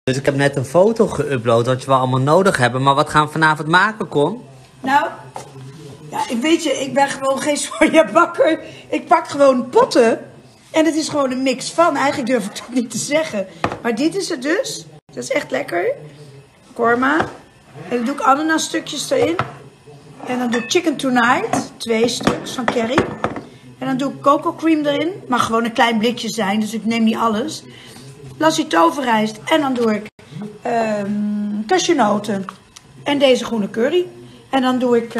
Dus ik heb net een foto geüpload wat we allemaal nodig hebben. Maar wat gaan we vanavond maken, Con? Nou, ja, weet je, ik ben gewoon geen sojabakker. Ik pak gewoon potten. En het is gewoon een mix van. Eigenlijk durf ik het niet te zeggen. Maar dit is het dus. Dat is echt lekker. Korma. En dan doe ik ananasstukjes erin. En dan doe ik chicken tonight. 2 stuks van curry. En dan doe ik cocoa cream erin. Mag gewoon een klein blikje zijn, dus ik neem niet alles. Lassie toverrijst. En dan doe ik cashewnoten. En deze groene curry. En dan doe ik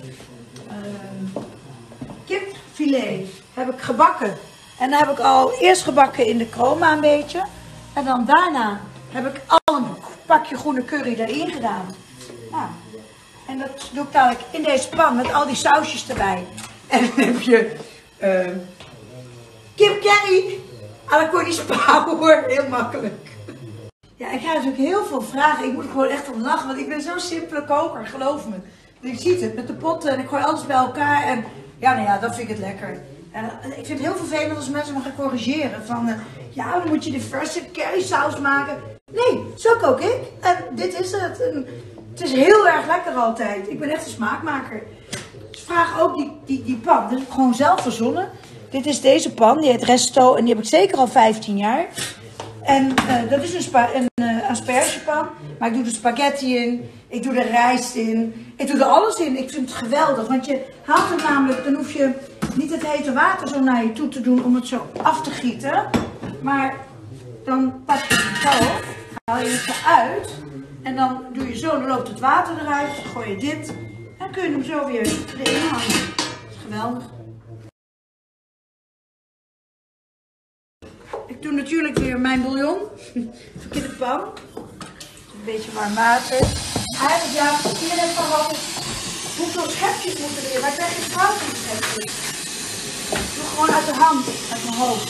kipfilet. Heb ik gebakken. En dan heb ik al eerst gebakken in de chroma een beetje. En dan daarna heb ik al een pakje groene curry erin gedaan. Nou, en dat doe ik dadelijk in deze pan met al die sausjes erbij. En dan heb je kip curry à la Connie Spauer. Heel makkelijk. Ja, ik krijg natuurlijk heel veel vragen. Ik moet er gewoon echt om lachen, want ik ben zo'n simpele koker, geloof me. Je ziet het, met de potten en ik gooi alles bij elkaar en ja, nou ja, dat vind ik het lekker. En ik vind het heel vervelend als mensen me gaan corrigeren van, ja, dan moet je de verse currysaus maken. Nee, zo kook ik. En dit is het. En het is heel erg lekker altijd. Ik ben echt een smaakmaker. Dus vraag ook die pan. Dat heb ik gewoon zelf verzonnen. Dit is deze pan, die heet Resto en die heb ik zeker al 15 jaar. En dat is een aspergepan, maar ik doe de spaghetti in, ik doe er rijst in, ik doe er alles in. Ik vind het geweldig, want je haalt het namelijk, dan hoef je niet het hete water zo naar je toe te doen om het zo af te gieten. Maar dan pak je het zo, haal je het eruit en dan doe je zo, dan loopt het water eruit, dan gooi je dit en dan kun je hem zo weer erin hangen. Dat is geweldig. Ik doe natuurlijk weer mijn bouillon. In de pan. Een beetje warm water. Eigenlijk ja, hier net van wat hoeveel schepjes moeten erin. Maar ik ben geen vrouw van schepjes. Ik doe gewoon uit de hand, uit mijn hoofd.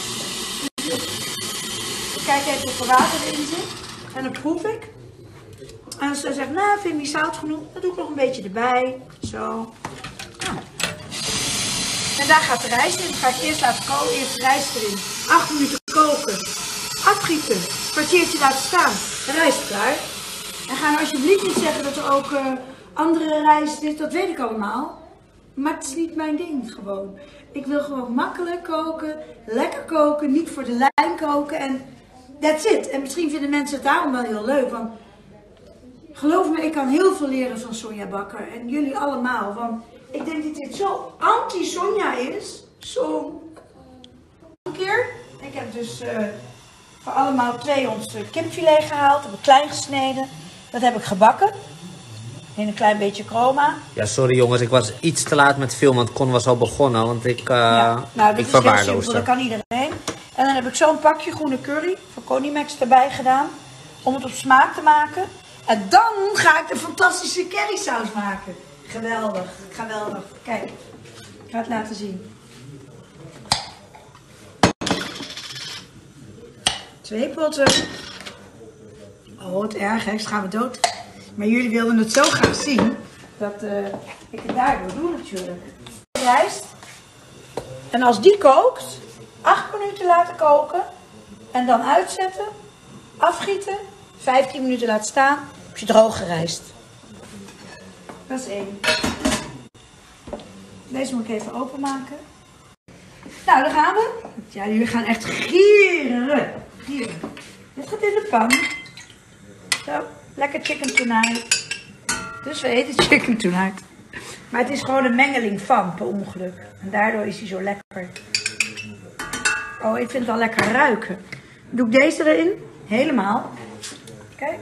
Ik kijk even of er water erin zit. En dan proef ik. En als ze zegt, nou vind ik niet zout genoeg, dan doe ik nog een beetje erbij. Zo. Nou. En daar gaat de rijst in. Dan ga ik eerst laten koken. Eerst de rijst erin. 8 minuten koken. Afgieten. Een kwartiertje laten staan. De rijst is klaar. En ga nou alsjeblieft niet zeggen dat er ook andere rijst is. Dat weet ik allemaal. Maar het is niet mijn ding gewoon. Ik wil gewoon makkelijk koken. Lekker koken. Niet voor de lijn koken. En that's it. En misschien vinden mensen het daarom wel heel leuk. Want geloof me, ik kan heel veel leren van Sonja Bakker. En jullie allemaal. Want ik denk dat dit zo anti-Sonja is. Zo. Een keer. Ik heb dus voor allemaal 2 ons kipfilet gehaald. Heb ik klein gesneden. Dat heb ik gebakken. In een klein beetje chroma. Ja, sorry jongens, ik was iets te laat met filmen, want Con was al begonnen. Want ik verwaarloosde. Dat kan iedereen. En dan heb ik zo'n pakje groene curry van Conimax erbij gedaan. Om het op smaak te maken. En dan ga ik de fantastische currysaus maken. Geweldig, geweldig. Kijk, ik ga het laten zien. 2 potten. Oh, wat erg, hè? Gaan we dood. Maar jullie wilden het zo graag zien dat ik het daardoor doe natuurlijk. Rijst. En als die kookt, 8 minuten laten koken. En dan uitzetten, afgieten, 15 minuten laten staan. Heb je droge rijst. Dat is 1. Deze moet ik even openmaken. Nou, daar gaan we. Ja, jullie gaan echt gieren. Gieren. Dit gaat in de pan. Zo, lekker chicken tonight. Dus we eten chicken tonight. Maar het is gewoon een mengeling van, per ongeluk. En daardoor is hij zo lekker. Oh, ik vind het al lekker ruiken. Doe ik deze erin. Helemaal. Kijk.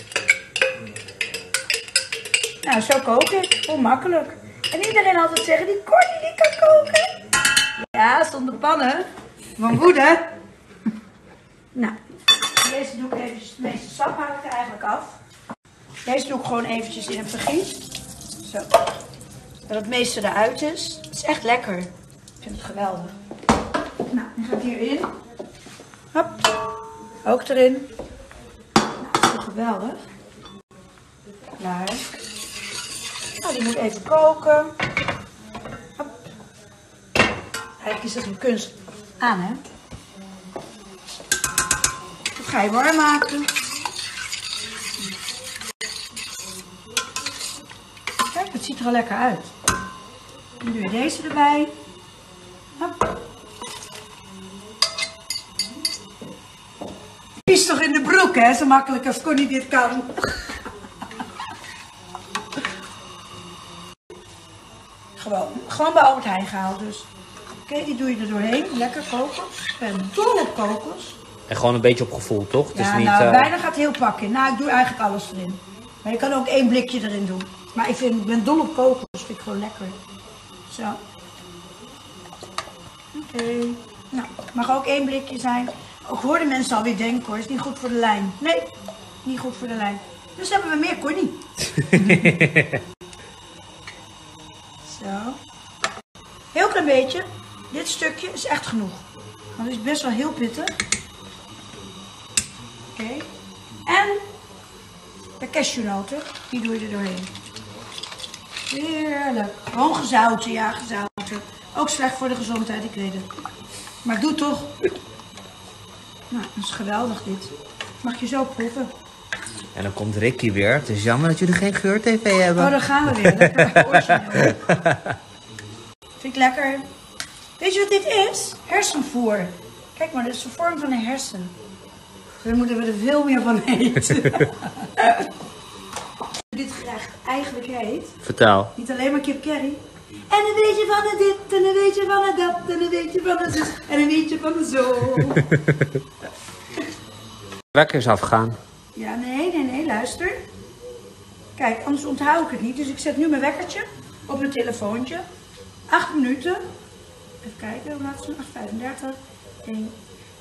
Nou, zo kook ik. Hoe makkelijk. En iedereen altijd zeggen, die Connie die kan koken. Ja, stond de pannen van woede. Nou, deze doe ik eventjes, het meeste sap haal ik er eigenlijk af. Deze doe ik gewoon eventjes in een vergiet. Zo. Dat het meeste eruit is. Het is echt lekker. Ik vind het geweldig. Nou, die gaat hierin. Hop. Ook erin. Nou, dat is toch geweldig. Klaar. Nou, die moet even koken. Hop. Eigenlijk is dat een kunst aan, hè. Dat ga je warm maken. ziet er al lekker uit. Dan doe je deze erbij. Hop. Is toch in de broek, hè? Zo makkelijk als Connie dit kan. Gewoon bij Albert Heijn gehaald dus. Oké, die doe je er doorheen. Lekker kokos. Ik ben dol op kokos. En gewoon een beetje op gevoel, toch? Ja, niet, nou, bijna gaat heel pak in. Nou, ik doe eigenlijk alles erin. Maar je kan ook 1 blikje erin doen. Maar ik ben dol op kokos. Vind ik gewoon lekker. Zo. Oké. Nou, mag ook 1 blikje zijn. Ook hoorden mensen alweer denken hoor, is niet goed voor de lijn. Nee, niet goed voor de lijn. Dus hebben we meer Connie. Zo. Heel klein beetje. Dit stukje is echt genoeg. Want het is best wel heel pittig. Oké. En de cashewnoten, die doe je er doorheen. Heerlijk. Gewoon gezouten, ja, gezouten. Ook slecht voor de gezondheid, ik weet het. Maar doe toch. Nou, dat is geweldig dit. Mag je zo proeven. En dan komt Ricky weer. Het is jammer dat jullie geen geur-tv hebben. Oh, dan gaan we weer. Lekker origineel. Vind ik lekker. Weet je wat dit is? Hersenvoer. Kijk maar, dit is de vorm van een hersen. Dus moeten we er veel meer van eten. Dit gerecht eigenlijk heet. Vertel. Niet alleen maar kip curry. En een beetje van het dit, en een beetje van het dat, en een beetje van het zus, en een beetje van het zo. Wekker is afgaan. Ja, nee, luister. Kijk, anders onthoud ik het niet. Dus ik zet nu mijn wekkertje op mijn telefoontje. 8 minuten. Even kijken, hoe laat is het? 8:35. 1.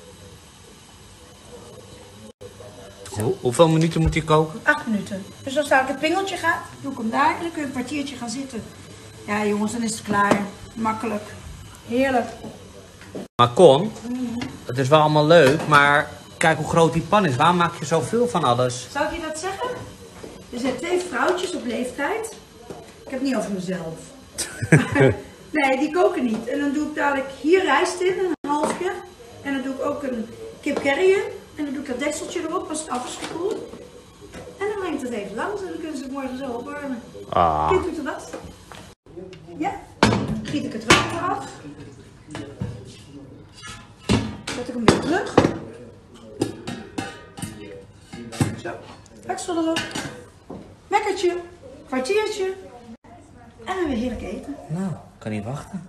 Hoeveel minuten moet hij koken? 8 minuten. Dus als daar het pingeltje gaat, doe ik hem daar en dan kun je een kwartiertje gaan zitten. Ja jongens, dan is het klaar. Makkelijk. Heerlijk. Maar Con, het is wel allemaal leuk, maar kijk hoe groot die pan is. Waarom maak je zoveel van alles? Zou ik je dat zeggen? Er zijn 2 vrouwtjes op leeftijd. Ik heb het niet over mezelf. Nee, die koken niet. En dan doe ik dadelijk hier rijst in, een halfje. En dan doe ik ook een kip curry in. En dan doe ik dat dekseltje erop als het af is gekoeld. En dan breng ik het even langs en dan kunnen ze het morgen zo opwarmen. Ah. Kind doet er wat? Ja. Giet ik het water af. Zet ik hem weer terug. Zo. Weksel erop. Mekkertje. Kwartiertje. En dan weer heerlijk eten. Nou, kan niet wachten.